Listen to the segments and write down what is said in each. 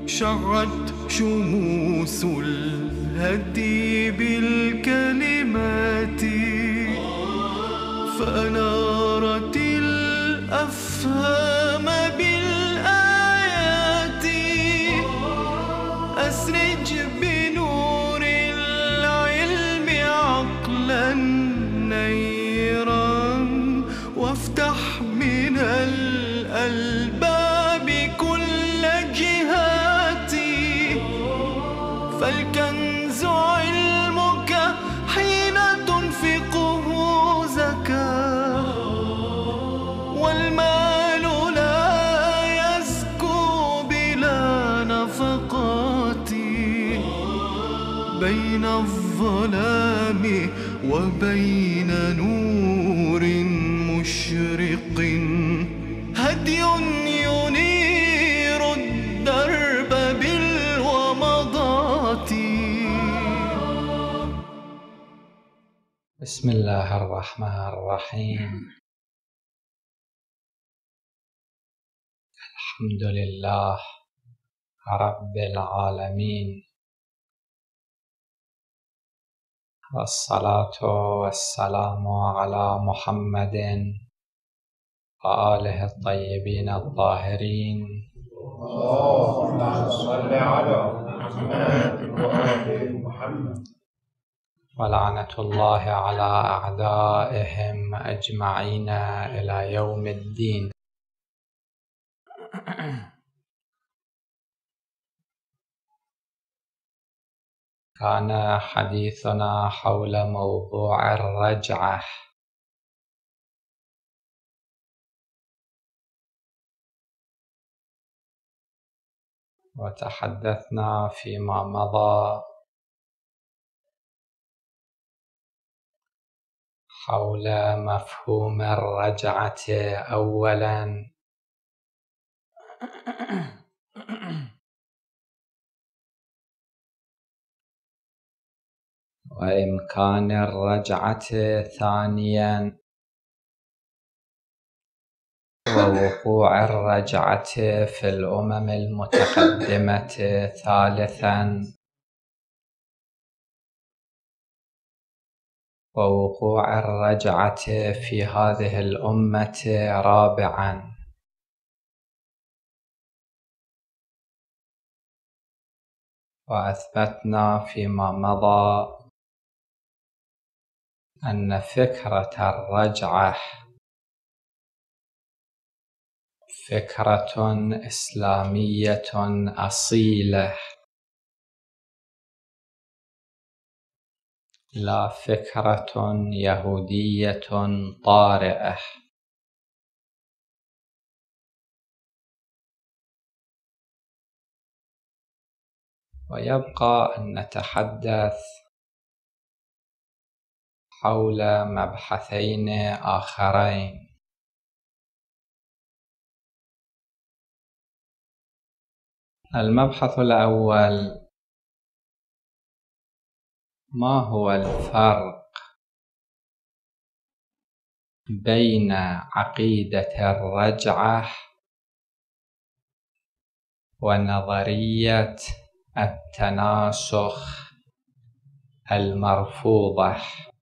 شعت شموس الهدي بالكلمات فأنارت الأفهام بالآيات. أسرج بنور العلم عقلا نيرا وافتح من الألباب كل جهاتي. فالكنز علمك حين تنفقه زكاة، والمال لا يزكو بلا نفقات. بين الظلام وبين نور مشرق هدي ينير الدرب بالومضات. بسم الله الرحمن الرحيم. الحمد لله رب العالمين، والصلاة والسلام على محمد وآله الطيبين الطاهرين. اللهم صل على محمد وآل محمد. ولعنة الله على أعدائهم أجمعين إلى يوم الدين. كان حديثنا حول موضوع الرجعة، وتحدثنا فيما مضى حول مفهوم الرجعة أولاً، وإمكان الرجعة ثانياً، ووقوع الرجعة في الأمم المتقدمة ثالثاً، ووقوع الرجعة في هذه الأمة رابعاً. وأثبتنا فيما مضى أن فكرة الرجعة فكرة إسلامية أصيلة، لا فكرة يهودية طارئة. ويبقى أن نتحدث حول مبحثين آخرين. المبحث الأول: ما هو الفرق بين عقيدة الرجعة ونظرية التناسخ المرفوضة؟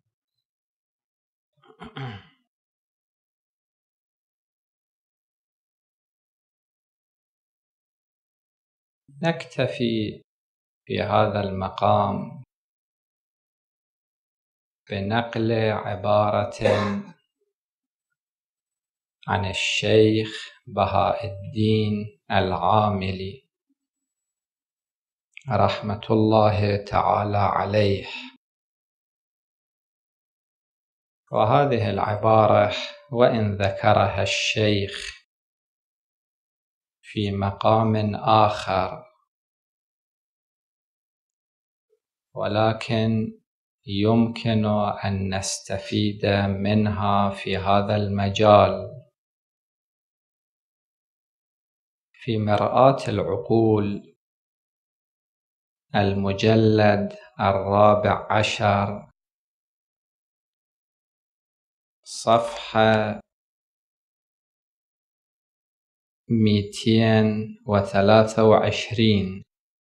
نكتفي في هذا المقام بنقل عبارة عن الشيخ بهاء الدين العاملي رحمة الله تعالى عليه. وهذه العبارة وإن ذكرها الشيخ في مقام آخر، ولكن يمكن أن نستفيد منها في هذا المجال. في مرآة العقول المجلد 14 صفحة 223.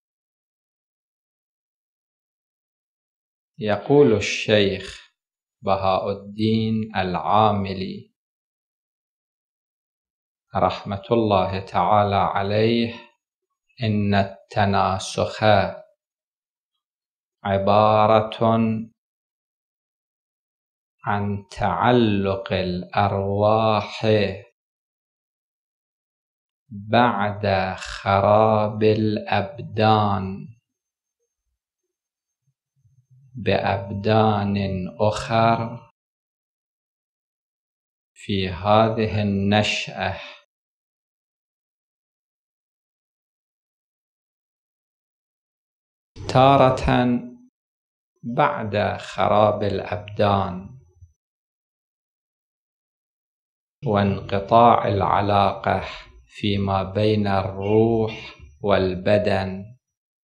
يقول الشيخ بهاء الدين العاملي رحمة الله تعالى عليه: إن التناسخ عبارة عن تعلق الأرواح بعد خراب الأبدان بأبدان أخر في هذه النشأة، تارة بعد خراب الأبدان وانقطاع العلاقة فيما بين الروح والبدن،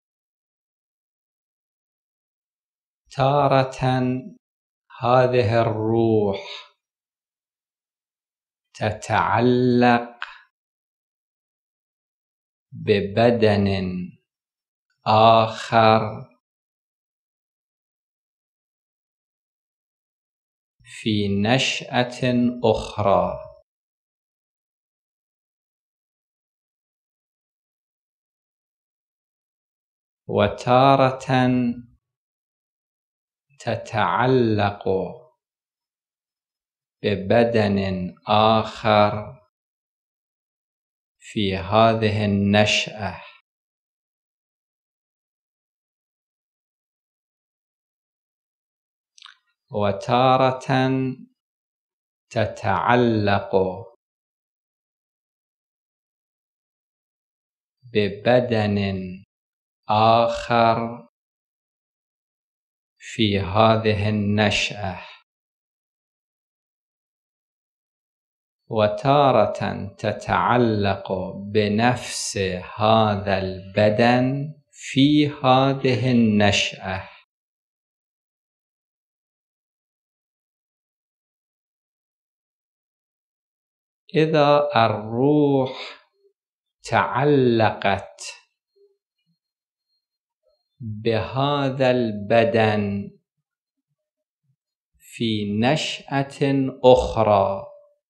تارة هذه الروح تتعلق ببدن آخر في نشأة أخرى، وتارة تتعلق ببدن آخر في هذه النشأة، وتارة تتعلق ببدن آخر في هذه النشأة، وتارة تتعلق بنفس هذا البدن في هذه النشأة. إذا الروح تعلقت بهذا البدن في نشأة أخرى،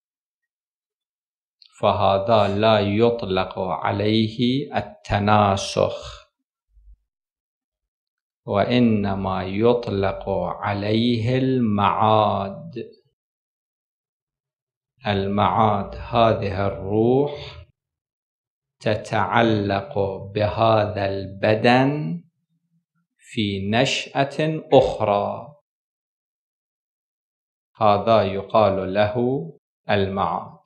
فهذا لا يطلق عليه التناسخ، وإنما يطلق عليه المعاد. المعاد هذه الروح تتعلق بهذا البدن في نشأة أخرى، هذا يقال له المعاد.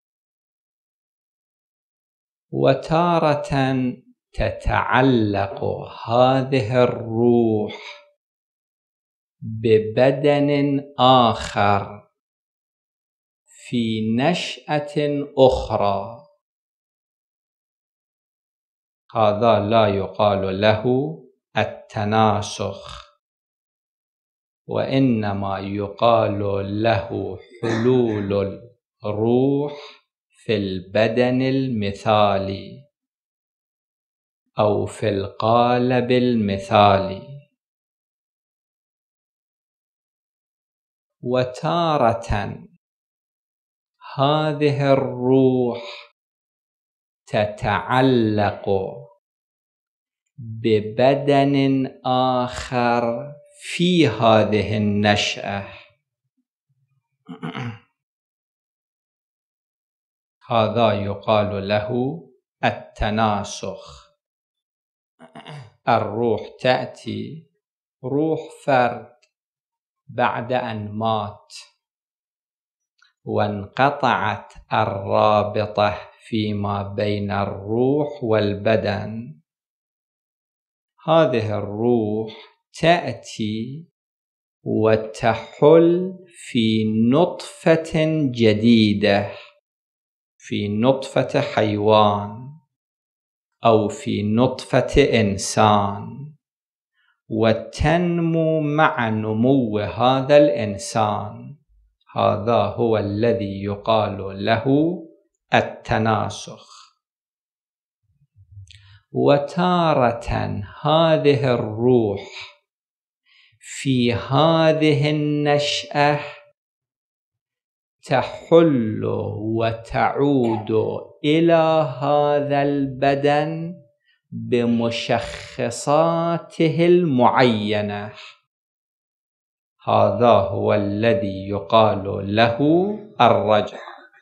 وتارة تتعلق هذه الروح ببدن آخر في نشأة أخرى، هذا لا يقال له التناسخ، وإنما يقال له حلول الروح في البدن المثالي أو في القالب المثالي. وتارة هذه الروح تتعلق ببدن آخر في هذه النشأة، هذا يقال له التناسخ. الروح تأتي روح فرد بعد أن مات وانقطعت الرابطة فيما بين الروح والبدن، هذه الروح تأتي وتحل في نطفة جديدة، في نطفة حيوان أو في نطفة إنسان، وتنمو مع نمو هذا الإنسان، هذا هو الذي يقال له التناسخ. وتارة هذه الروح في هذه النشأة تحل وتعود إلى هذا البدن بمشخصاته المعينة. هذا هو الذي يقال له الرجعة.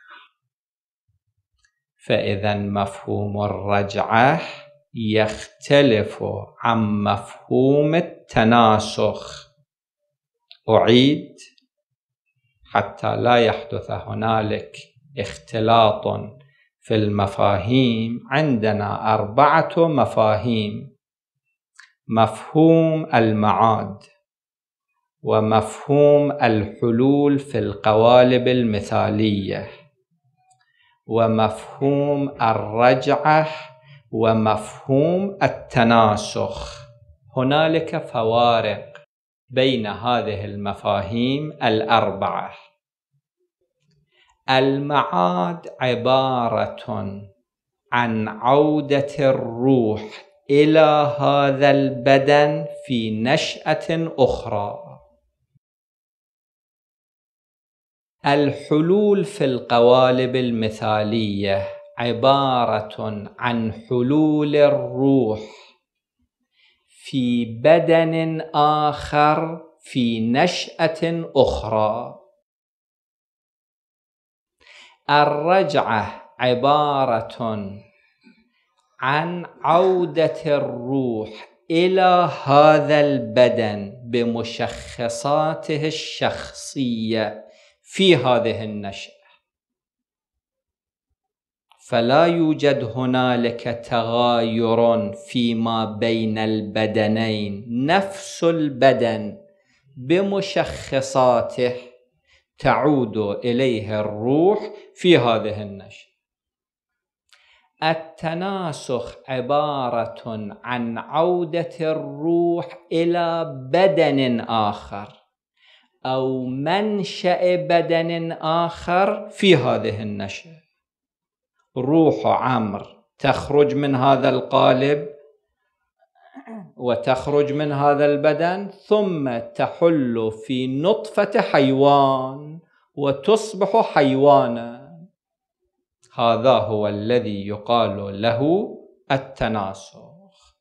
فإذا مفهوم الرجعة يختلف عن مفهوم التناسخ. أعيد حتى لا يحدث هنالك اختلاط في المفاهيم. عندنا 4 مفاهيم: مفهوم المعاد، ومفهوم الحلول في القوالب المثالية، ومفهوم الرجعة، ومفهوم التناسخ. هنالك فوارق بين هذه المفاهيم 4. المعاد عبارة عن عودة الروح إلى هذا البدن في نشأة أخرى. الحلول في القوالب المثالية عبارة عن حلول الروح في بدن آخر في نشأة أخرى. الرجعة عبارة عن عودة الروح إلى هذا البدن بمشخصاته الشخصية في هذه النشأة. فلا يوجد هنالك تغاير فيما بين البدنين، نفس البدن بمشخصاته تعود إليه الروح في هذه النشأة. التناسخ عبارة عن عودة الروح إلى بدن آخر أو منشأ بدن آخر في هذه النشأة. روح عمرو تخرج من هذا القالب وتخرج من هذا البدن، ثم تحل في نطفة حيوان وتصبح حيوانا. هذا هو الذي يقال له التناسخ.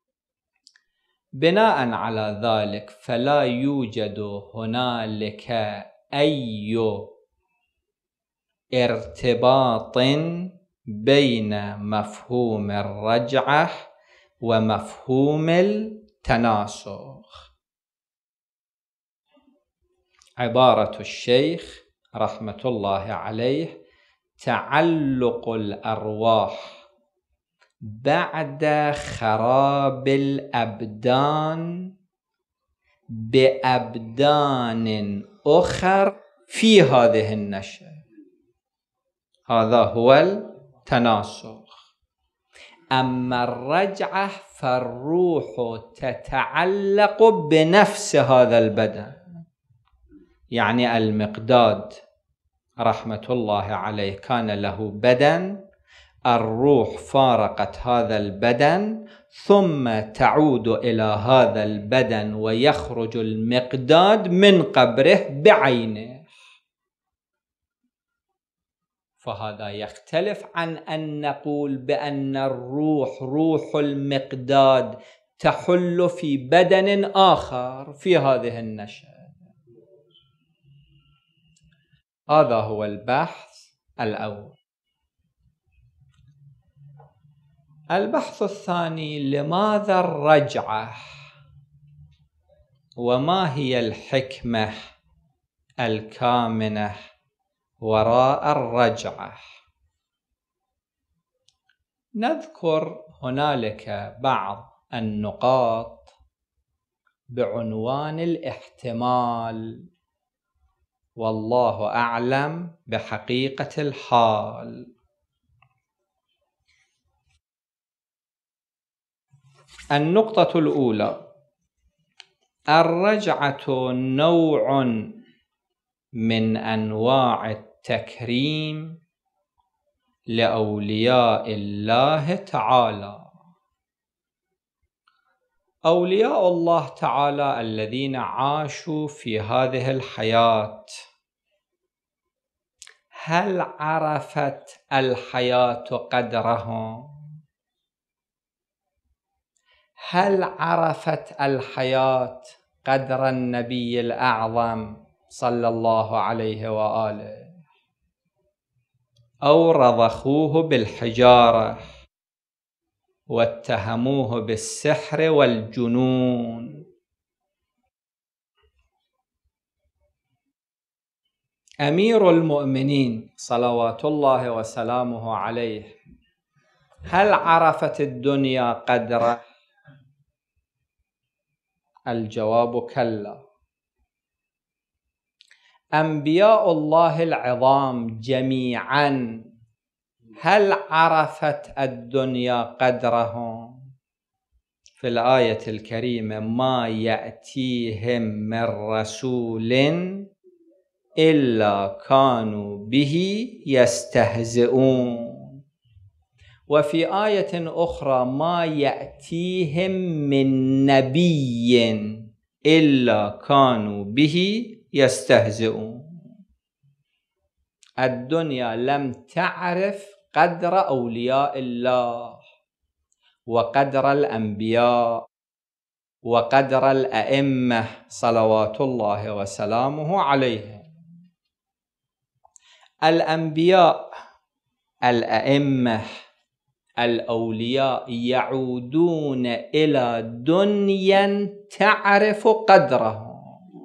بناء على ذلك فلا يوجد هنالك أي ارتباط بين مفهوم الرجعة ومفهوم التناسخ. عبارة الشيخ رحمة الله عليه: تعلق الأرواح بعد خراب الأبدان بأبدان أخر في هذه النشأة. هذا هو التناسخ. أما الرجعة فالروح تتعلق بنفس هذا البدن. يعني المقداد رحمة الله عليه كان له بدن، الروح فارقت هذا البدن ثم تعود إلى هذا البدن ويخرج المقداد من قبره بعينه. فهذا يختلف عن أن نقول بأن الروح روح المقداد تحل في بدن آخر في هذه النشأة. هذا هو البحث الأول. البحث الثاني: لماذا الرجعة؟ وما هي الحكمة الكامنة وراء الرجعة؟ نذكر هنالك بعض النقاط بعنوان الاحتمال، والله أعلم بحقيقة الحال. النقطة الأولى: الرجعة نوع من أنواع التكريم لأولياء الله تعالى. أولياء الله تعالى الذين عاشوا في هذه الحياة، هل عرفت الحياة قدرهم؟ هل عرفت الحياة قدر النبي الأعظم صلى الله عليه وآله؟ أو رضخوه بالحجارة واتهموه بالسحر والجنون؟ أمير المؤمنين صلوات الله وسلامه عليه، هل عرفت الدنيا قدره؟ الجواب كلا. أنبياء الله العظام جميعا هل عرفت الدنيا قدرهم؟ في الآية الكريمة: ما يأتيهم من رسول إلا كانوا به يستهزئون. وفي آية أخرى: ما يأتيهم من نبي إلا كانوا به يستهزئون. الدنيا لم تعرف قدر أولياء الله وقدر الأنبياء وقدر الأئمة صلوات الله وسلامه عليهم. الأنبياء، الأئمة، الأولياء يعودون إلى دنيا تعرف قدرهم.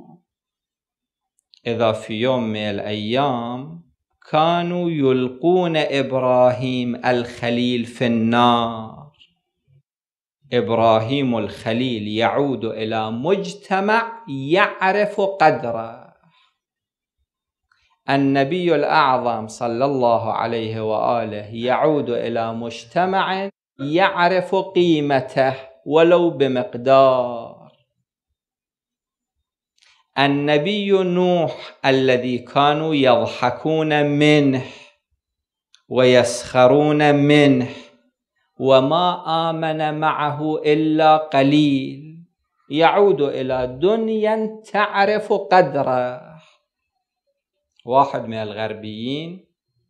إذا في يوم من الأيام كانوا يلقون إبراهيم الخليل في النار، إبراهيم الخليل يعود إلى مجتمع يعرف قدره. النبي الأعظم صلى الله عليه وآله يعود إلى مجتمع يعرف قيمته ولو بمقدار. النبي نوح الذي كانوا يضحكون منه ويسخرون منه وما آمن معه إلا قليل، يعود إلى دنيا تعرف قدره. واحد من الغربيين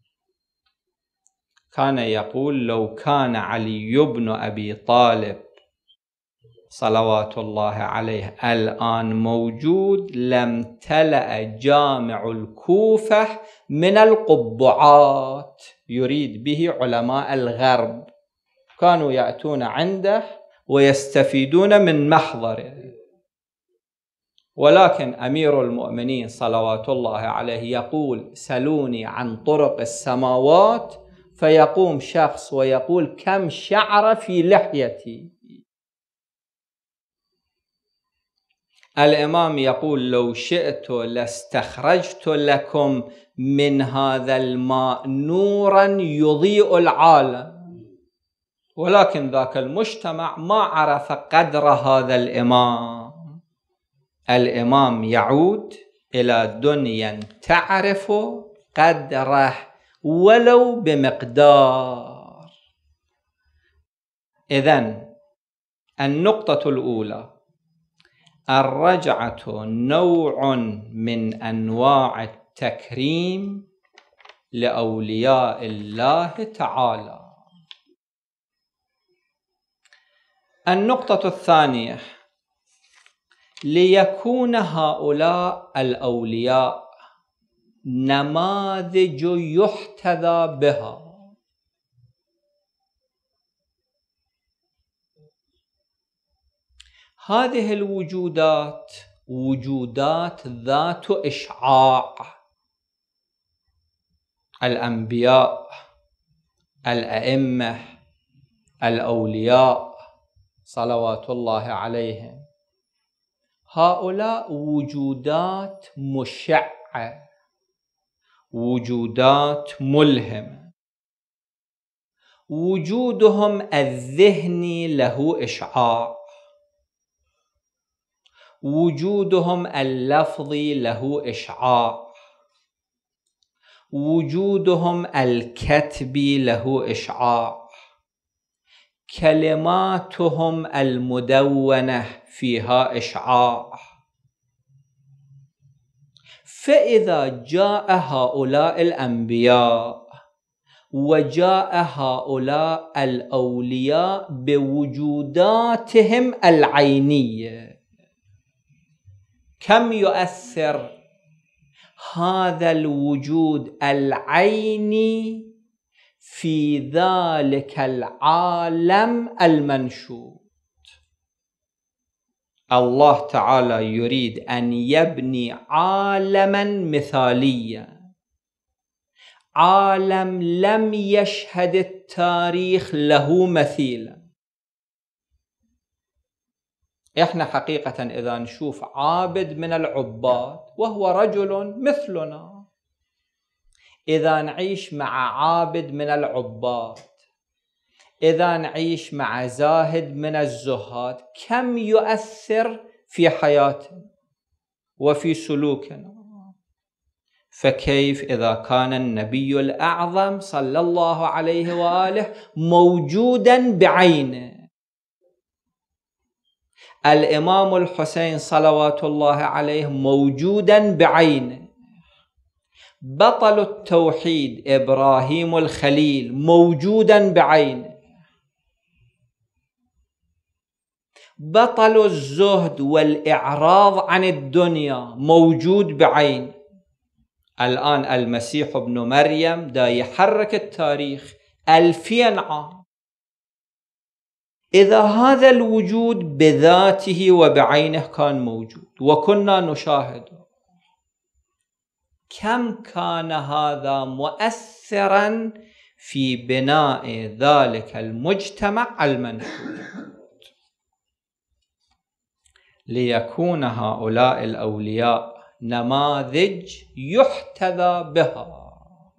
كان يقول: لو كان علي بن أبي طالب صلوات الله عليه الآن موجود لامتلأ جامع الكوفة من القبعات. يريد به علماء الغرب، كانوا يأتون عنده ويستفيدون من محضره. ولكن أمير المؤمنين صلوات الله عليه يقول: سلوني عن طرق السماوات، فيقوم شخص ويقول: كم شعر في لحيتي. الإمام يقول: لو شئت لاستخرجت لكم من هذا الماء نورا يضيء العالم. ولكن ذاك المجتمع ما عرف قدر هذا الإمام. الإمام يعود إلى دنيا تعرف قدره ولو بمقدار. إذن النقطة الأولى: الرجعة نوع من أنواع التكريم لأولياء الله تعالى. النقطة الثانية: ليكون هؤلاء الأولياء نماذج يحتذى بها. هذه الوجودات وجودات ذات إشعاع. الأنبياء، الأئمة، الأولياء صلوات الله عليهم، هؤلاء وجودات مشعة، وجودات ملهمة. وجودهم الذهني له إشعاع، وجودهم اللفظي له إشعاع، وجودهم الكتبي له إشعاع. كلماتهم المدونة فيها إشعاع. فإذا جاء هؤلاء الأنبياء وجاء هؤلاء الأولياء بوجوداتهم العينية، كم يؤثر هذا الوجود العيني في ذلك العالم المنشود؟ الله تعالى يريد أن يبني عالما مثاليا، عالم لم يشهد التاريخ له مثيلا. احنا حقيقة إذا نشوف عابد من العباد وهو رجل مثلنا، إذا نعيش مع عابد من العباد، إذا نعيش مع زاهد من الزهاد، كم يؤثر في حياتنا وفي سلوكنا؟ فكيف إذا كان النبي الأعظم صلى الله عليه وآله موجودا بعينه، الإمام الحسين صلوات الله عليه موجودا بعينه، بطل التوحيد إبراهيم الخليل موجودا بعينه، بطل الزهد والإعراض عن الدنيا موجود بعينه. الآن المسيح ابن مريم دا يحرك التاريخ 2000 عام. إذا هذا الوجود بذاته وبعينه كان موجود وكنا نشاهده، كم كان هذا مؤثرا في بناء ذلك المجتمع المنشود؟ ليكون هؤلاء الأولياء نماذج يحتذى بها،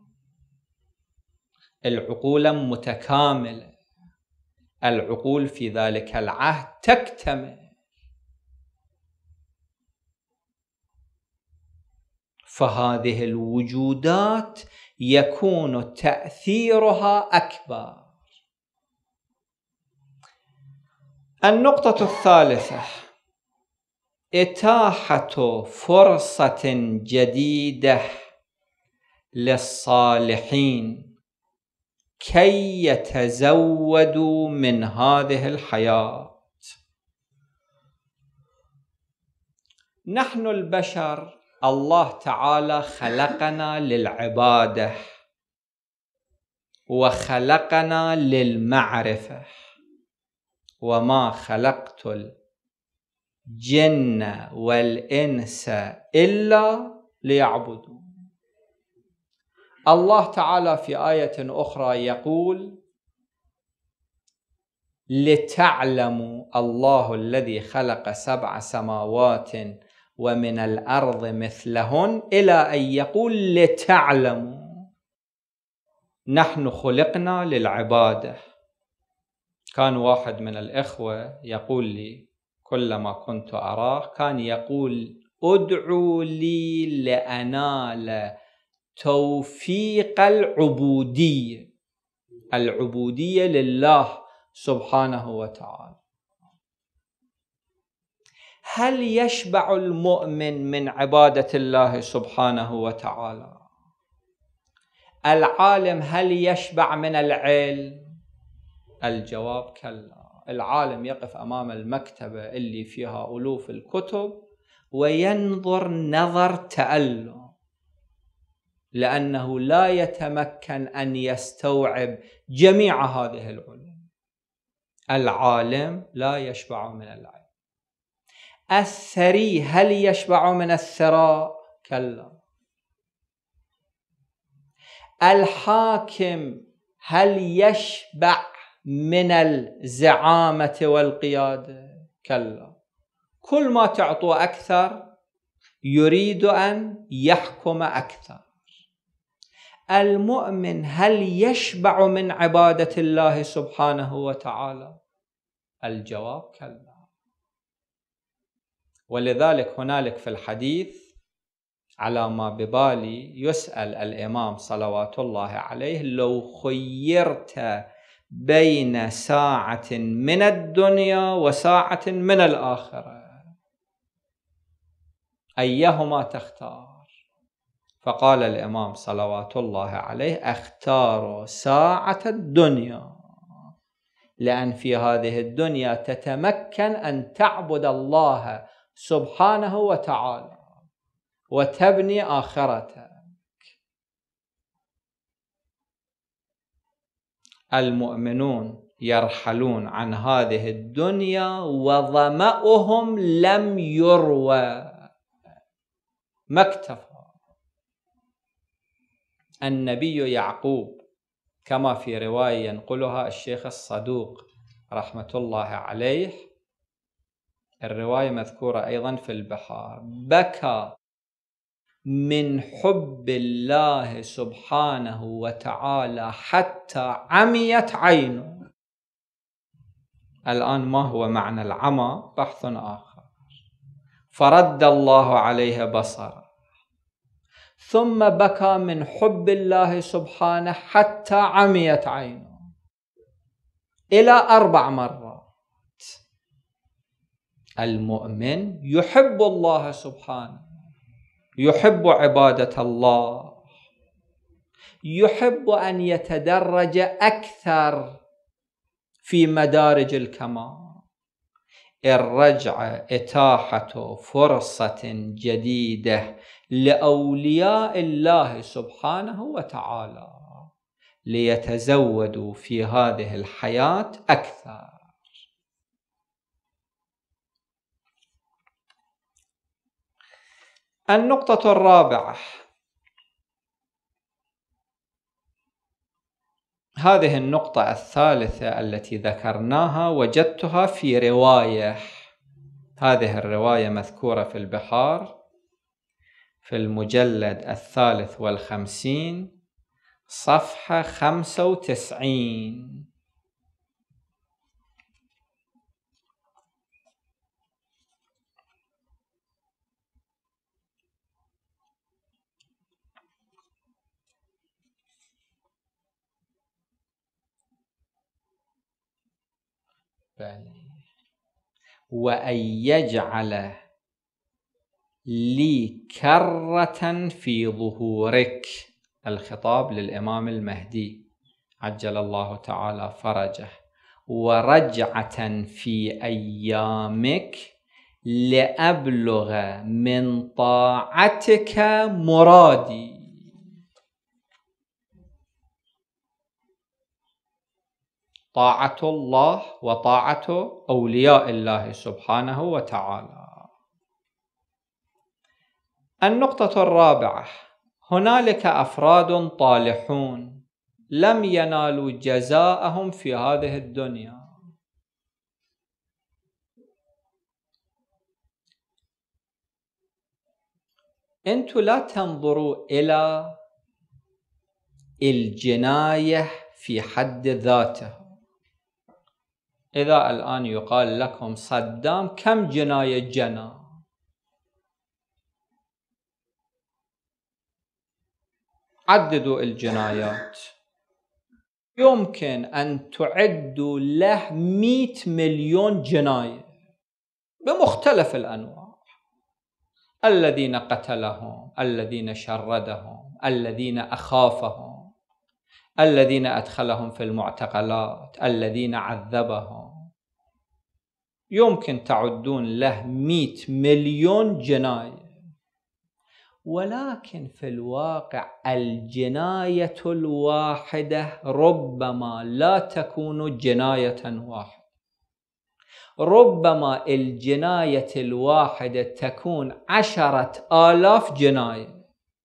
العقول متكاملة، العقول في ذلك العهد تكتمل. فهذه الوجودات يكون تأثيرها أكبر. النقطة الثالثة: إتاحة فرصة جديدة للصالحين كي يتزودوا من هذه الحياة. نحن البشر الله تعالى خلقنا للعبادة وخلقنا للمعرفة، وما خلقت الجن والإنس إلا ليعبدون. الله تعالى في آية أخرى يقول: لتعلموا الله الذي خلق 7 سماوات ومن الأرض مثلهن، إلى أن يقول لتعلموا. نحن خلقنا للعبادة. كان واحد من الإخوة يقول لي كلما كنت أراه كان يقول: ادعوا لي لأنال توفيق العبودية، العبودية لله سبحانه وتعالى. هل يشبع المؤمن من عبادة الله سبحانه وتعالى؟ العالم هل يشبع من العلم؟ الجواب كلا. العالم يقف أمام المكتبة اللي فيها ألوف الكتب وينظر نظر تألم، لأنه لا يتمكن أن يستوعب جميع هذه العلوم. العالم لا يشبع من العلم. الثري هل يشبع من الثراء؟ كلا. الحاكم هل يشبع من الزعامة والقيادة؟ كلا. كل ما تعطوا أكثر يريد أن يحكم أكثر. المؤمن هل يشبع من عبادة الله سبحانه وتعالى؟ الجواب كلا. ولذلك هنالك في الحديث على ما ببالي يسأل الإمام صلوات الله عليه: لو خيرت بين ساعة من الدنيا وساعة من الآخرة، أيهما تختار؟ فقال الإمام صلوات الله عليه: أختار ساعة الدنيا، لأن في هذه الدنيا تتمكن أن تعبد الله سبحانه وتعالى وتبني آخرتك. المؤمنون يرحلون عن هذه الدنيا وظمأهم لم يروى، ما اكتفى. النبي يعقوب كما في رواية ينقلها الشيخ الصدوق رحمة الله عليه، الرواية مذكورة أيضا في البحار، بكى من حب الله سبحانه وتعالى حتى عميت عينه. الآن ما هو معنى العمى؟ بحث آخر. فرد الله عليه بصره، ثم بكى من حب الله سبحانه حتى عميت عينه إلى 4 مرات. المؤمن يحب الله سبحانه، يحب عبادة الله، يحب أن يتدرج أكثر في مدارج الكمال. الرجعة إتاحة فرصة جديدة لأولياء الله سبحانه وتعالى ليتزودوا في هذه الحياة أكثر. النقطة الرابعة، هذه النقطة الثالثة التي ذكرناها وجدتها في رواية، هذه الرواية مذكورة في البحار في المجلد 53 صفحة 95. وأن يجعل لي كرة في ظهورك، الخطاب للإمام المهدي عجل الله تعالى فرجه، ورجعة في أيامك لأبلغ من طاعتك مرادي. طاعة الله وطاعة أولياء الله سبحانه وتعالى. النقطة الرابعة، هنالك أفراد طالحون لم ينالوا جزاءهم في هذه الدنيا. أنتم لا تنظروا إلى الجناية في حد ذاته. إذا الآن يقال لكم صدام كم جناية جنى، عددوا الجنايات، يمكن أن تعدوا له 100 مليون جناية بمختلف الأنواع، الذين قتلهم، الذين شردهم، الذين أخافهم، الذين أدخلهم في المعتقلات، الذين عذبهم، يمكن تعدون له 100 مليون جناية. ولكن في الواقع الجناية الواحدة ربما لا تكون جناية واحدة، ربما الجناية الواحدة تكون 10,000 جناية.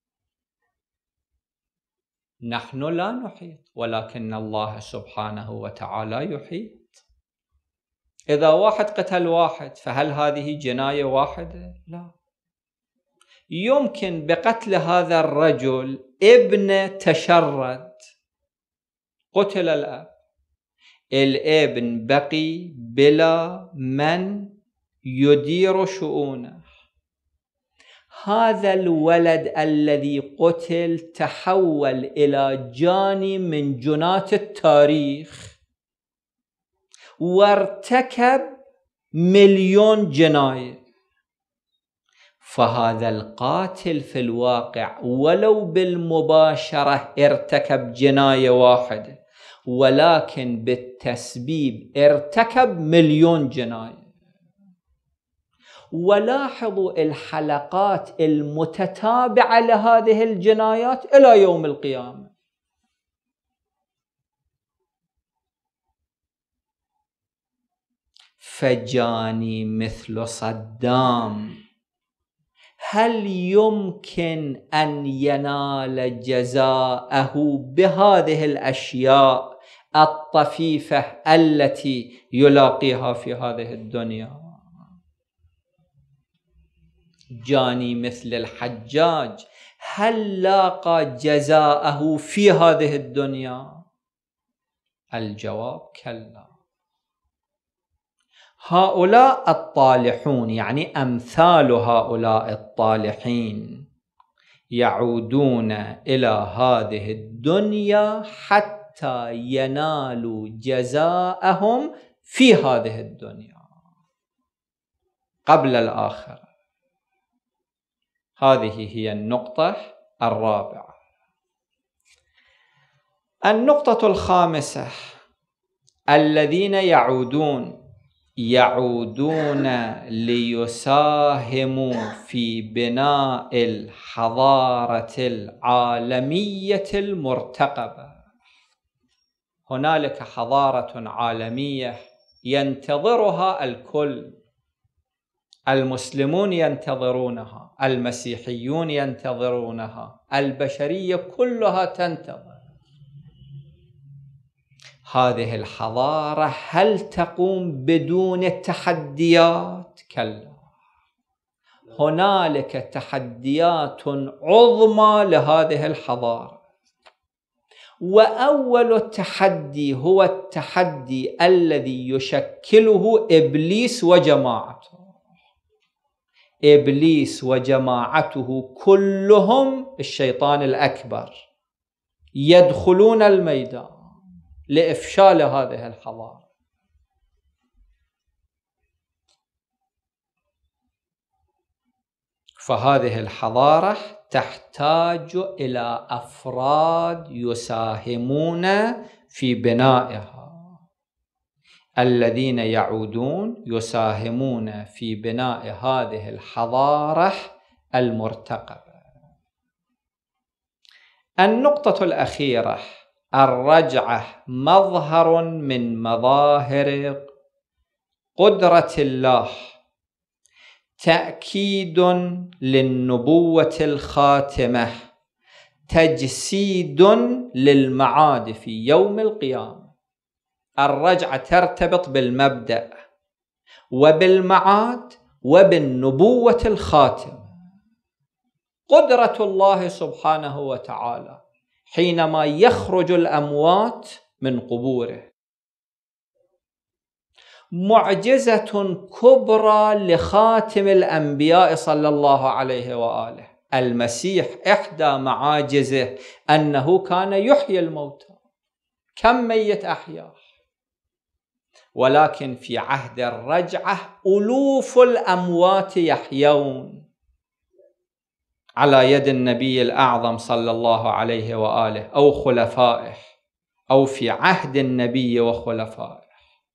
نحن لا نحيط، ولكن الله سبحانه وتعالى يحيط. إذا واحد قتل واحد فهل هذه جناية واحدة؟ لا. يمكن بقتل هذا الرجل ابن تشرد، قتل الابن بقي بلا من يدير شؤونه. هذا الولد الذي قتل تحول إلى جاني من جنات التاريخ، وارتكب 1,000,000 جناية، فهذا القاتل في الواقع ولو بالمباشرة ارتكب جناية واحدة، ولكن بالتسبيب ارتكب 1,000,000 جناية. ولاحظوا الحلقات المتتابعة لهذه الجنايات إلى يوم القيامة. فجاني مثل صدام هل يمكن أن ينال جزاءه بهذه الأشياء الطفيفة التي يلاقيها في هذه الدنيا؟ جاني مثل الحجاج هل لاقى جزاءه في هذه الدنيا؟ الجواب كلا. هؤلاء الطالحون، يعني أمثال هؤلاء الطالحين، يعودون إلى هذه الدنيا حتى ينالوا جزاءهم في هذه الدنيا قبل الآخرة. هذه هي النقطة الرابعة. النقطة الخامسة: الذين يعودون ليساهموا في بناء الحضارة العالمية المرتقبة. هنالك حضارة عالمية ينتظرها الكل، المسلمون ينتظرونها، المسيحيون ينتظرونها، البشرية كلها تنتظر هذه الحضارة. هل تقوم بدون تحديات؟ كلا، هنالك تحديات عظمى لهذه الحضارة. وأول التحدي هو التحدي الذي يشكله إبليس وجماعته. إبليس وجماعته كلهم الشيطان الأكبر يدخلون الميدان لإفشال هذه الحضارة. فهذه الحضارة تحتاج إلى أفراد يساهمون في بنائها. الذين يعودون يساهمون في بناء هذه الحضارة المرتقبة. النقطة الأخيرة: الرجعة مظهر من مظاهر قدرة الله، تأكيد للنبوة الخاتمة، تجسيد للمعاد في يوم القيامة. الرجعة ترتبط بالمبدأ وبالمعاد وبالنبوة الخاتمة. قدرة الله سبحانه وتعالى حينما يخرج الأموات من قبوره، معجزة كبرى لخاتم الأنبياء صلى الله عليه وآله. المسيح إحدى معاجزه أنه كان يحيي الموتى، كم ميت أحياه. ولكن في عهد الرجعة ألوف الأموات يحيون على يد النبي الأعظم صلى الله عليه وآله أو خلفائه، أو في عهد النبي وخلفائه.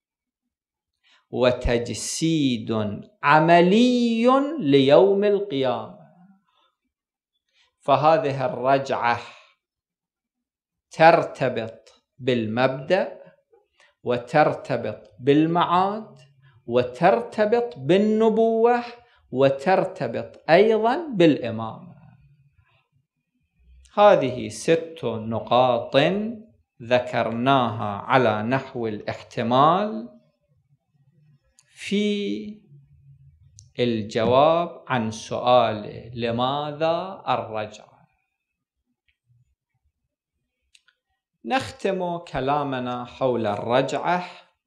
وتجسيد عملي ليوم القيامة. فهذه الرجعة ترتبط بالمبدأ وترتبط بالمعاد وترتبط بالنبوة وترتبط أيضا بالإمامة. هذه 6 نقاط ذكرناها على نحو الاحتمال في الجواب عن سؤال لماذا الرجعة. نختم كلامنا حول الرجعة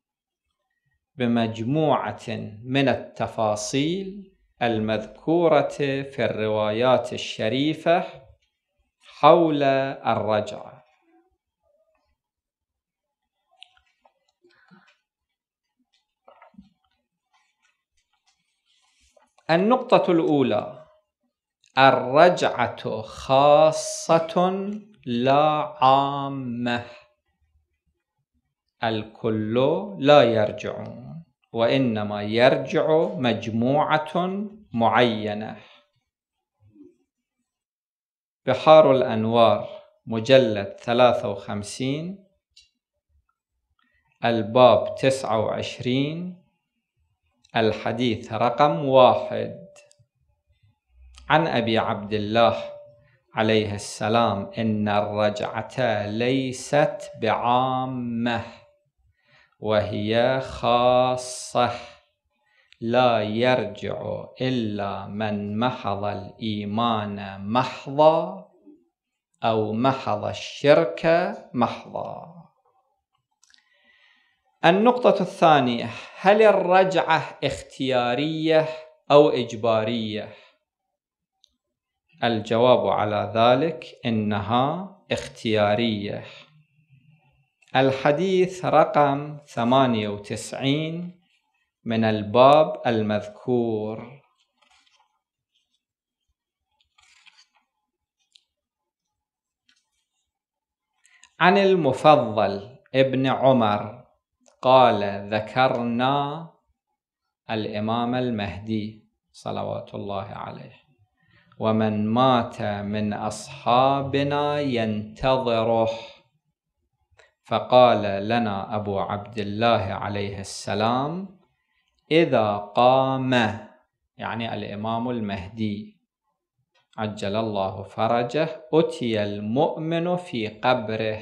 بمجموعة من التفاصيل المذكورة في الروايات الشريفة حول الرجعة. النقطة الأولى: الرجعة خاصة لا عامة، الكل لا يرجعون، وإنما يرجع مجموعة معينة. بحار الأنوار مجلد 53 الباب 29 الحديث رقم 1. عن أبي عبد الله عليه السلام: إن الرجعة ليست بعامة، وهي خاصة، لا يرجع إلا من محض الإيمان محضا أو محض الشرك محضا. النقطة الثانية: هل الرجعة اختيارية أو إجبارية؟ الجواب على ذلك إنها اختيارية. الحديث رقم 98 من الباب المذكور. عن المفضل ابن عمر قال: ذكرنا الإمام المهدي صلوات الله عليه، ومن مات من أصحابنا ينتظره، فقال لنا أبو عبد الله عليه السلام: إذا قام، يعني الإمام المهدي عجل الله فرجه، أتي المؤمن في قبره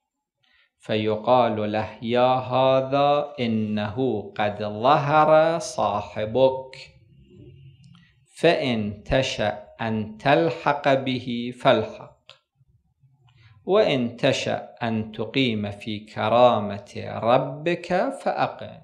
فيقال له: يا هذا إنه قد ظهر صاحبك، فإن تشأ أن تلحق به فالحق، وإن تشأ أن تقيم في كرامة ربك فأقم.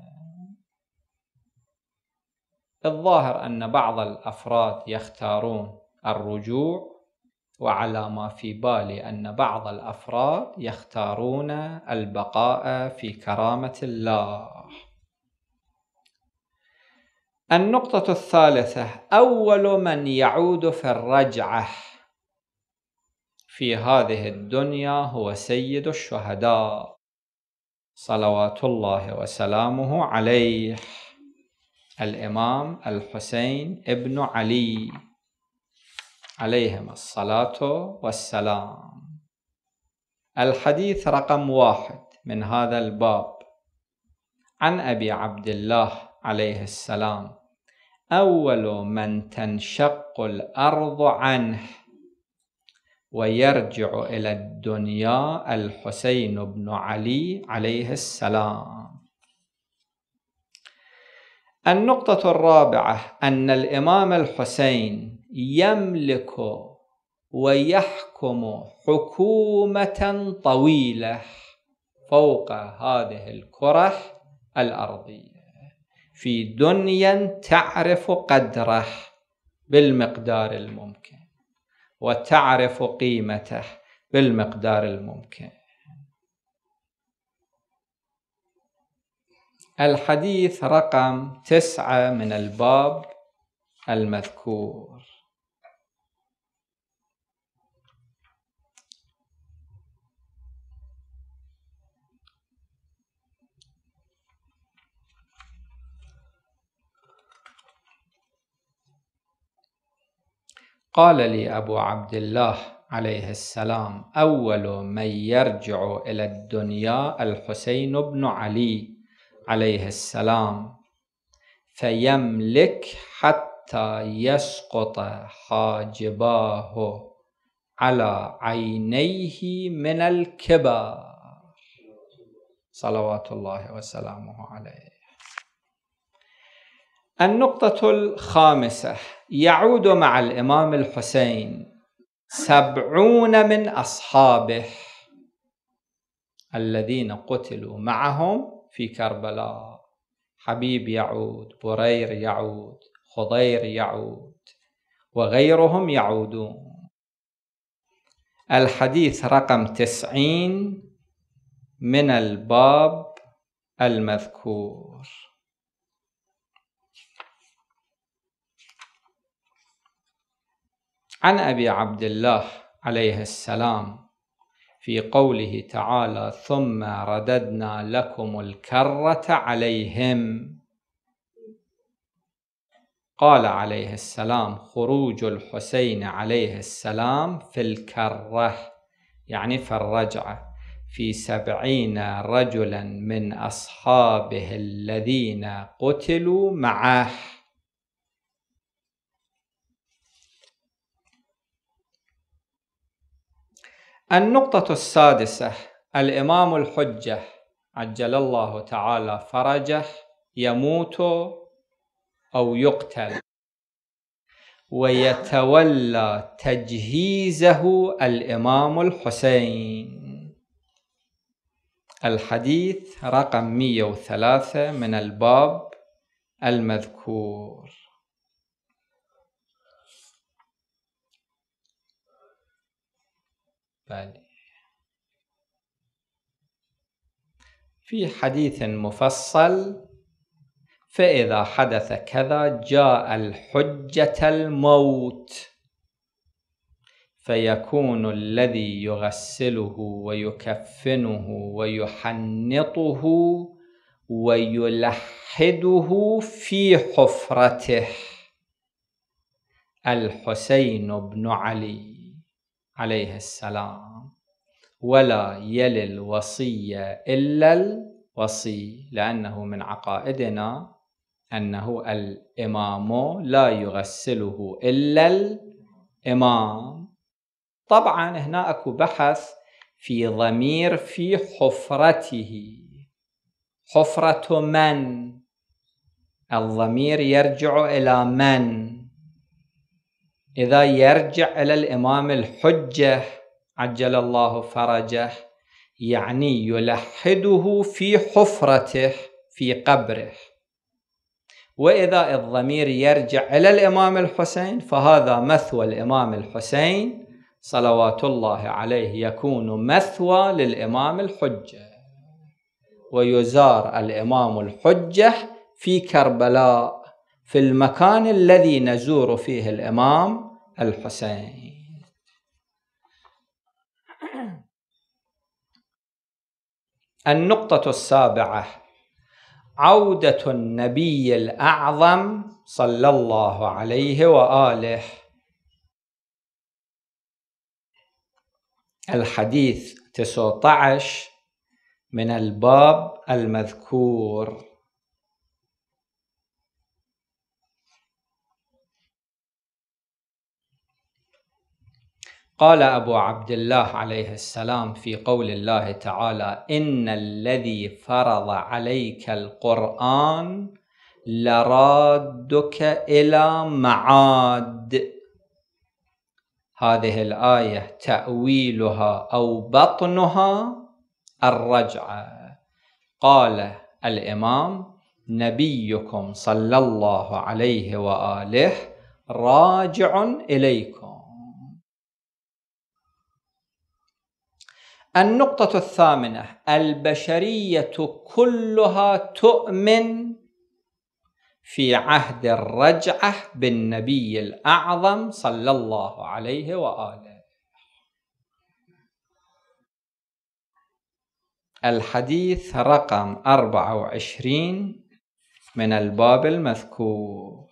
الظاهر أن بعض الأفراد يختارون الرجوع، وعلى ما في بالي أن بعض الأفراد يختارون البقاء في كرامة الله. النقطة الثالثة: أول من يعود في الرجعة في هذه الدنيا هو سيد الشهداء صلوات الله وسلامه عليه، الإمام الحسين ابن علي عليهم الصلاة والسلام. الحديث رقم 1 من هذا الباب. عن أبي عبد الله عليه السلام: أول من تنشق الأرض عنه ويرجع إلى الدنيا الحسين بن علي عليه السلام. النقطة الرابعة: أن الإمام الحسين يملك ويحكم حكومة طويلة فوق هذه الكرة الأرضية، في دنيا تعرف قدره بالمقدار الممكن وتعرف قيمته بالمقدار الممكن. الحديث رقم 9 من الباب المذكور. قال لي أبو عبد الله عليه السلام: أول من يرجع إلى الدنيا الحسين بن علي عليه السلام، فيملك حتى يسقط حاجباه على عينيه من الكبر صلوات الله وسلامه عليه. النقطة الخامسة: يعود مع الإمام الحسين 70 من أصحابه الذين قتلوا معهم في كربلاء. حبيب يعود، برير يعود، خضير يعود، وغيرهم يعودون. الحديث رقم 90 من الباب المذكور. عن أبي عبد الله عليه السلام في قوله تعالى: ثم رددنا لكم الكرة عليهم، قال عليه السلام: خروج الحسين عليه السلام في الكرة، يعني في الرجعة، في 70 رجلا من أصحابه الذين قتلوا معه. النقطة السادسة: الإمام الحجة عجل الله تعالى فرجه يموت أو يقتل، ويتولى تجهيزه الإمام الحسين. الحديث رقم 103 من الباب المذكور. في حديث مفصل: فإذا حدث كذا جاء الحجة الموت، فيكون الذي يغسله ويكفنه ويحنطه ويلحده في حفرته الحسين بن علي عليه السلام، ولا يلي الوصية إلا الوصي، لأنه من عقائدنا أنه الإمام لا يغسله إلا الإمام. طبعا هنا أكو بحث في ضمير في حفرته، حفرة من؟ الضمير يرجع إلى من؟ إذا يرجع إلى الإمام الحجة عجل الله فرجه، يعني يلحده في حفرته في قبره. وإذا الضمير يرجع إلى الإمام الحسين فهذا مثوى الإمام الحسين صلوات الله عليه، يكون مثوى للإمام الحجة، ويزار الإمام الحجة في كربلاء، في المكان الذي نزور فيه الإمام الحسين. النقطة السابعة: عودة النبي الأعظم صلى الله عليه وآله. الحديث 19 من الباب المذكور. قال أبو عبد الله عليه السلام في قول الله تعالى: إن الذي فرض عليك القرآن لرادك إلى معاد. هذه الآية تأويلها أو بطنها الرجعة. قال الإمام: نبيكم صلى الله عليه وآله راجع إليكم. النقطة الثامنة: البشرية كلها تؤمن في عهد الرجعة بالنبي الأعظم صلى الله عليه وآله. الحديث رقم 24 من الباب المذكور.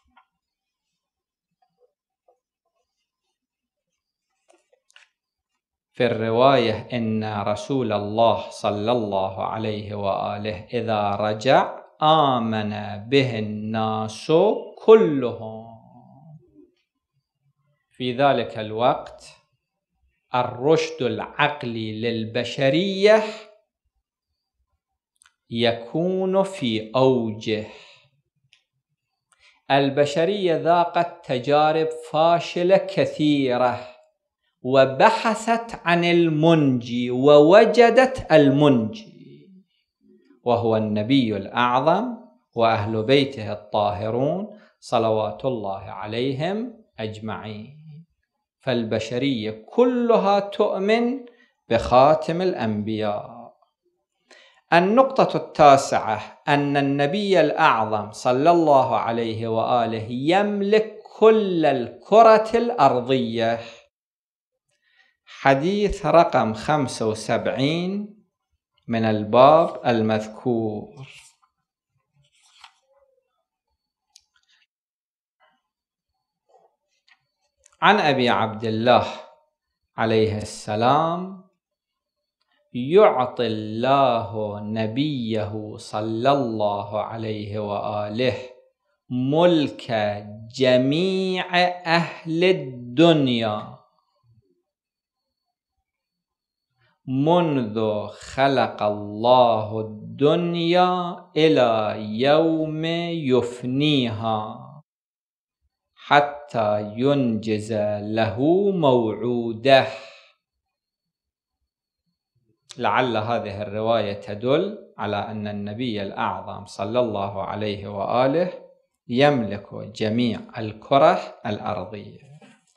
في الرواية: إن رسول الله صلى الله عليه وآله إذا رجع آمن به الناس كلهم. في ذلك الوقت الرشد العقلي للبشرية يكون في أوجه. البشرية ذاقت تجارب فاشلة كثيرة، وبحثت عن المنجي ووجدت المنجي، وهو النبي الأعظم وأهل بيته الطاهرون صلوات الله عليهم أجمعين. فالبشرية كلها تؤمن بخاتم الأنبياء. النقطة التاسعة: أن النبي الأعظم صلى الله عليه وآله يملك كل الكرة الأرضية. حديث رقم 75 من الباب المذكور. عن أبي عبد الله عليه السلام: يعطي الله نبيه صلى الله عليه وآله ملك جميع أهل الدنيا منذ خلق الله الدنيا إلى يوم يفنيها حتى ينجز له موعوده. لعل هذه الرواية تدل على أن النبي الأعظم صلى الله عليه وآله يملك جميع الكرة الأرضية.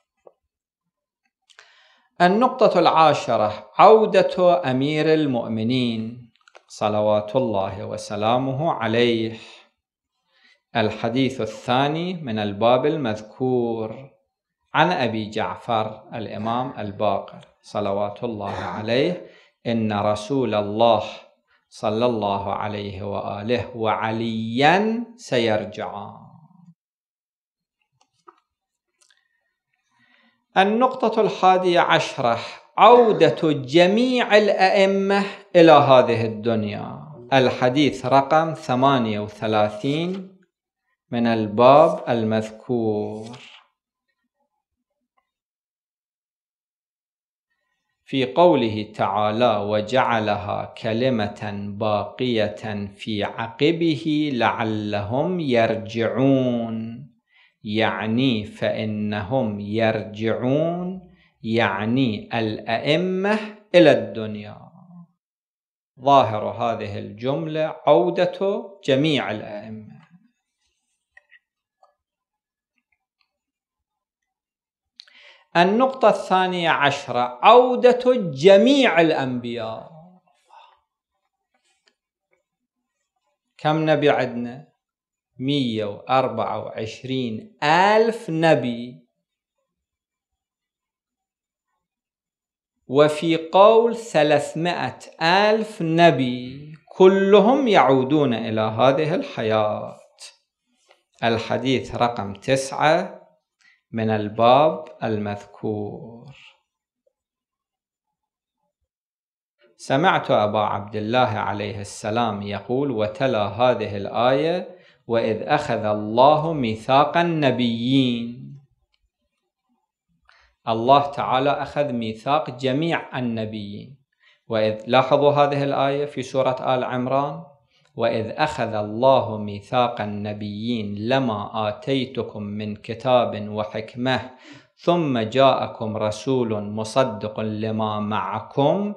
النقطة 10: عودة أمير المؤمنين صلوات الله وسلامه عليه. الحديث الثاني من الباب المذكور. عن أبي جعفر الإمام الباقر صلوات الله عليه: إن رسول الله صلى الله عليه وآله وعليا سيرجعان. النقطة 11: عودة جميع الأئمة إلى هذه الدنيا. الحديث رقم 38 من الباب المذكور. في قوله تعالى: وجعلها كلمة باقية في عقبه لعلهم يرجعون، يعني فإنهم يرجعون، يعني الأئمة إلى الدنيا. ظاهر هذه الجملة عودة جميع الأئمة. النقطة 12: عودة جميع الأنبياء. كم نبي عندنا؟ 124,000 نبي. وفي قول 300,000 نبي، كلهم يعودون إلى هذه الحياة. الحديث رقم 9 من الباب المذكور. سمعت أبا عبد الله عليه السلام يقول وتلا هذه الآية: وإذ أخذ الله ميثاق النبيين. الله تعالى أخذ ميثاق جميع النبيين. وإذ لاحظوا هذه الآية في سورة آل عمران: وإذ أخذ الله ميثاق النبيين لما آتيتكم من كتاب وحكمة ثم جاءكم رسول مصدق لما معكم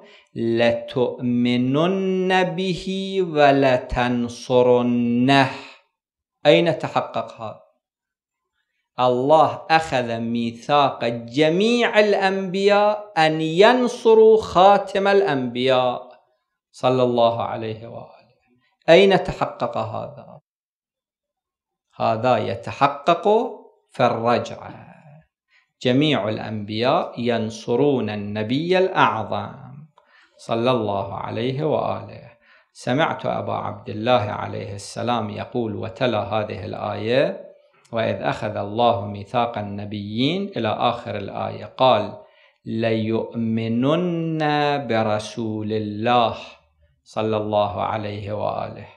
لتؤمنن به ولتنصرنه. أين تحقق هذا؟ الله أخذ ميثاق جميع الأنبياء أن ينصروا خاتم الأنبياء صلى الله عليه وآله. أين تحقق هذا؟ هذا يتحقق في الرجعة. جميع الأنبياء ينصرون النبي الأعظم صلى الله عليه وآله. سمعت أبا عبد الله عليه السلام يقول وتلا هذه الآية: وإذ أخذ الله ميثاق النبيين إلى آخر الآية، قال: ليؤمنن برسول الله صلى الله عليه وآله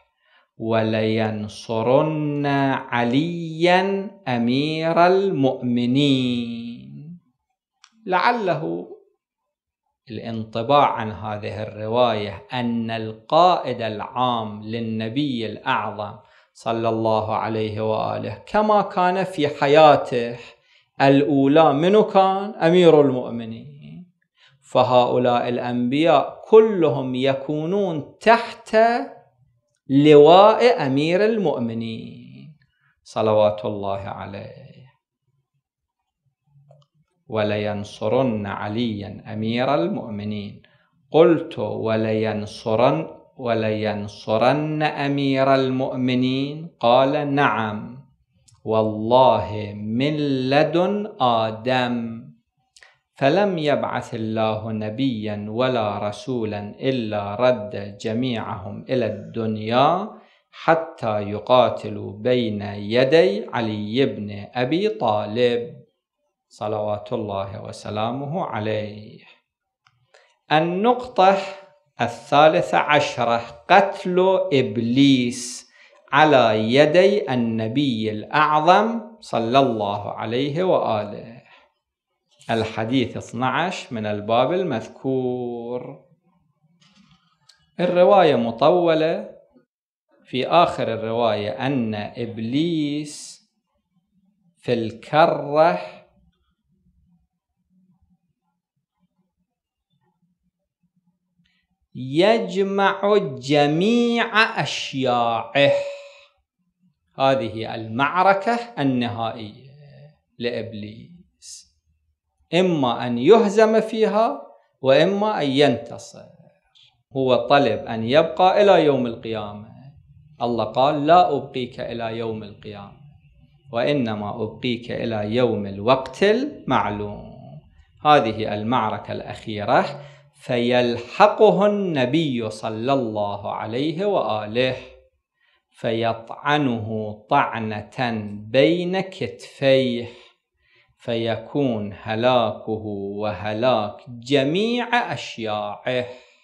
ولينصرن عليا أمير المؤمنين. لعله الانطباع عن هذه الرواية أن القائد العام للنبي الأعظم صلى الله عليه وآله كما كان في حياته الأولى منو كان؟ أمير المؤمنين. فهؤلاء الأنبياء كلهم يكونون تحت لواء أمير المؤمنين صلوات الله عليه. ولينصرن عليا أمير المؤمنين. قلت: ولينصرن أمير المؤمنين؟ قال: نعم، والله من لدن آدم، فلم يبعث الله نبيا ولا رسولا إلا رد جميعهم إلى الدنيا حتى يقاتلوا بين يدي علي بن أبي طالب صلوات الله وسلامه عليه. النقطة 13 قتل إبليس على يدي النبي الأعظم صلى الله عليه وآله. الحديث 12 من الباب المذكور. الرواية مطولة. في آخر الرواية أن إبليس في الكرة يجمع جميع أشياعه. هذه المعركة النهائية لإبليس، إما أن يهزم فيها وإما أن ينتصر. هو طلب أن يبقى إلى يوم القيامة، الله قال لا أبقيك إلى يوم القيامة وإنما أبقيك إلى يوم الوقت المعلوم. هذه المعركة الأخيرة، فيلحقه النبي صلى الله عليه وآله فيطعنه طعنة بين كتفيه، فيكون هلاكه وهلاك جميع أشياعه.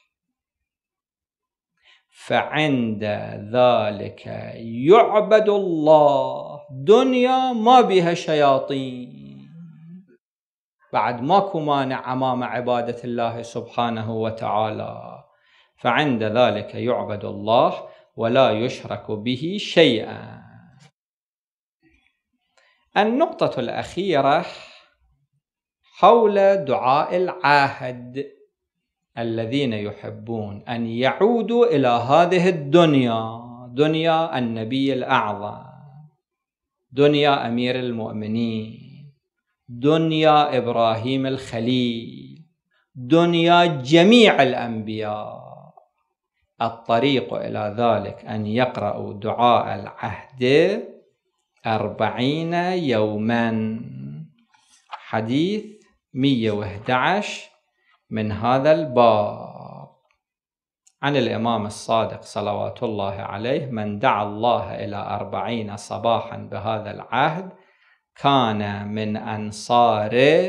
فعند ذلك يعبد الله، دنيا ما بها شياطين، بعد ماكو مانع أمام عبادة الله سبحانه وتعالى. فعند ذلك يعبد الله ولا يشرك به شيئا. النقطة الأخيرة حول دعاء العهد. الذين يحبون أن يعودوا إلى هذه الدنيا، دنيا النبي الأعظم، دنيا أمير المؤمنين، دنيا إبراهيم الخليل، دنيا جميع الأنبياء، الطريق إلى ذلك أن يقرأوا دعاء العهد 40 يوما. حديث 111 من هذا الباب عن الإمام الصادق صلوات الله عليه: من دعا الله إلى 40 صباحا بهذا العهد كان من أنصار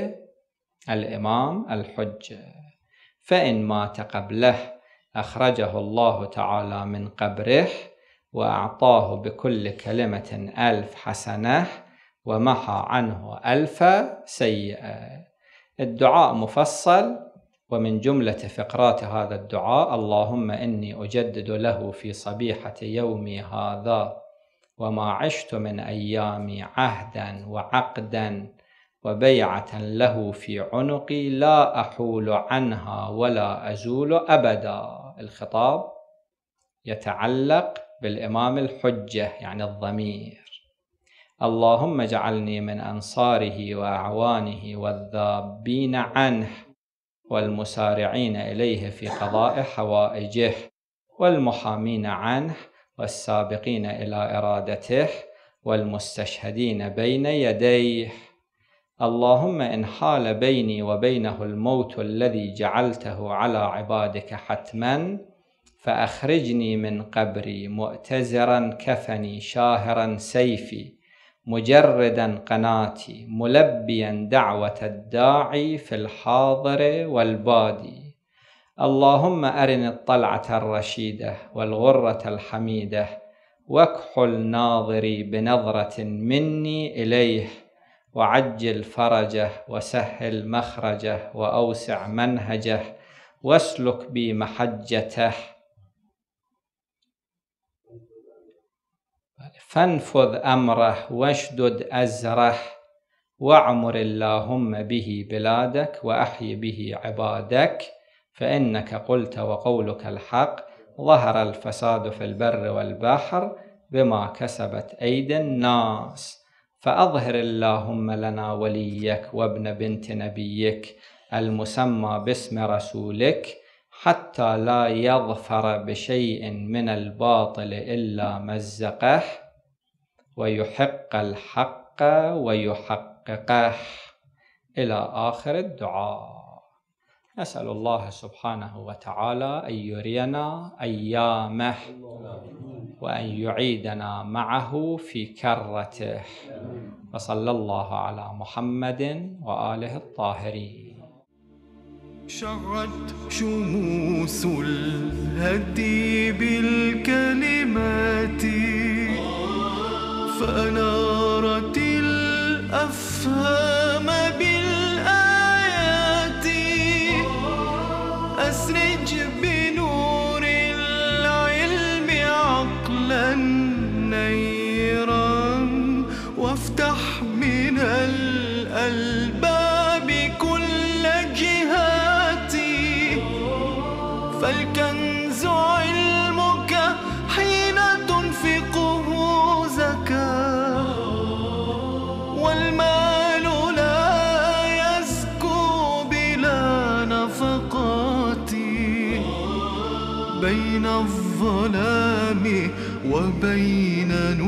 الإمام الحجة، فإن مات قبله أخرجه الله تعالى من قبره وأعطاه بكل كلمة 1000 حسنة ومحى عنه 1000 سيئة. الدعاء مفصل، ومن جملة فقرات هذا الدعاء: اللهم إني أجدد له في صبيحة يومي هذا وما عشت من أيامي عهدا وعقدا وبيعة له في عنقي لا أحول عنها ولا أزول أبدا. الخطاب يتعلق بالإمام الحجة يعني الضمير. اللهم اجعلني من أنصاره وأعوانه والذابين عنه والمسارعين إليه في قضاء حوائجه والمحامين عنه والسابقين إلى إرادته والمستشهدين بين يديه. اللهم إن حال بيني وبينه الموت الذي جعلته على عبادك حتما فأخرجني من قبري مؤتزرا كفني شاهرا سيفي مجردا قناتي ملبيا دعوة الداعي في الحاضر والبادي. اللهم أرني الطلعة الرشيدة والغرة الحميدة واكحل ناظري بنظرة مني إليه وعجل فرجه وسهل مخرجه وأوسع منهجه واسلك بي محجته فانفذ أمره واشدد أزره واعمر اللهم به بلادك وأحي به عبادك، فإنك قلت وقولك الحق ظهر الفساد في البر والبحر بما كسبت أيدي الناس، فأظهر اللهم لنا وليك وابن بنت نبيك المسمى باسم رسولك حتى لا يظفر بشيء من الباطل إلا مزقه، ويحق الحق ويحققه، إلى آخر الدعاء. نسأل الله سبحانه وتعالى أن يرينا أيامه وأن يعيدنا معه في كرته، وصلى الله على محمد وآله الطاهرين. شعت شموس الهدي بالكلمات، فأنارت الأفهام بالآيات. أسرج بنور العلم عقلا نيرا، وافتح من الألباب كل جهاتي. فالكنز علمك حين تنفقه زكاة، والمال لا يزكو بلا نفقات. بين الظلام وبين نور